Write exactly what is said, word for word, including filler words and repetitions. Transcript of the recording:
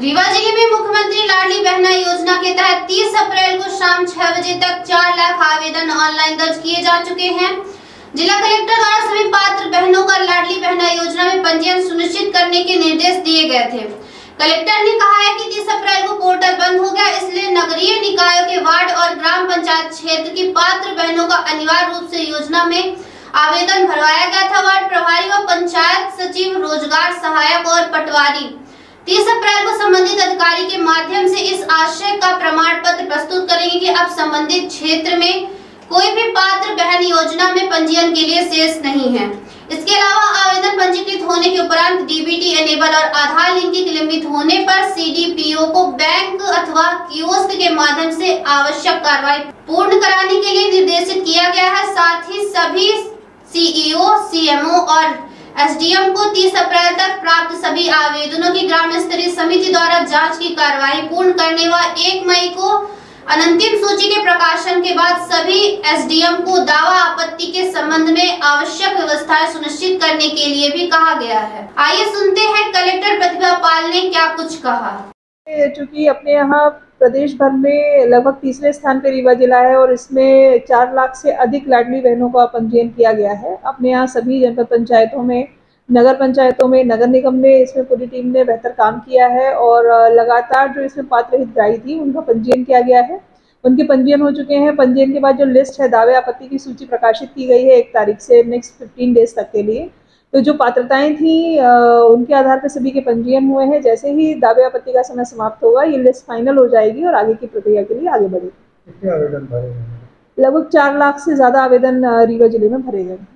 रीवा जिले में मुख्यमंत्री लाडली बहना योजना के तहत तीस अप्रैल को शाम छह बजे तक चार लाख आवेदन ऑनलाइन दर्ज किए जा चुके हैं। जिला कलेक्टर द्वारा सभी पात्र बहनों का लाडली बहना योजना में पंजीयन सुनिश्चित करने के निर्देश दिए गए थे। कलेक्टर ने कहा है कि तीस अप्रैल को पोर्टल बंद हो गया, इसलिए नगरीय निकायों के वार्ड और ग्राम पंचायत क्षेत्र की पात्र बहनों का अनिवार्य रूप से योजना में आवेदन भरवाया गया था। वार्ड प्रभारी व पंचायत सचिव, रोजगार सहायक और पटवारी तीस अप्रैल को संबंधित अधिकारी के माध्यम से इस आशय का प्रमाण पत्र प्रस्तुत करेंगे कि अब संबंधित क्षेत्र में कोई भी पात्र बहन योजना में पंजीयन के लिए शेष नहीं है। इसके अलावा आवेदन पंजीकृत होने के उपरांत डीबीटी एनेबल और आधार लिंकिंग लिमिट होने पर सीडीपीओ को बैंक अथवा कियोस्क के माध्यम से आवश्यक कार्रवाई पूर्ण कराने के लिए निर्देशित किया गया है। साथ ही सभी सीईओ, सीएमओ और एसडीएम को तीस अप्रैल तक प्राप्त सभी आवेदनों की ग्राम स्तरीय समिति द्वारा जांच की कार्रवाई पूर्ण करने व एक मई को अंतिम सूची के प्रकाशन के बाद सभी एसडीएम को दावा आपत्ति के संबंध में आवश्यक व्यवस्थाएं सुनिश्चित करने के लिए भी कहा गया है। आइए सुनते हैं कलेक्टर प्रतिभा पाल ने क्या कुछ कहा। चूँकि अपने यहाँ प्रदेश भर में लगभग तीसरे स्थान पर रीवा जिला है और इसमें चार लाख से अधिक लाडली बहनों का पंजीयन किया गया है। अपने यहाँ सभी जनपद पंचायतों में, नगर पंचायतों में, नगर निगम में इसमें पूरी टीम ने बेहतर काम किया है और लगातार जो इसमें पात्र हितग्राही थी उनका पंजीयन किया गया है। उनके पंजीयन हो चुके हैं। पंजीयन के बाद जो लिस्ट है, दावे आपत्ति की सूची प्रकाशित की गई है एक तारीख से नेक्स्ट फिफ्टीन डेज तक के लिए। तो जो पात्रताएं थी उनके आधार पर सभी के पंजीयन हुए हैं। जैसे ही दावे आपत्ति का समय समाप्त होगा ये लिस्ट फाइनल हो जाएगी और आगे की प्रक्रिया के लिए आगे बढ़ेगी। कितने आवेदन भरे हैं? लगभग चार लाख से ज्यादा आवेदन रीवा जिले में भरे गए।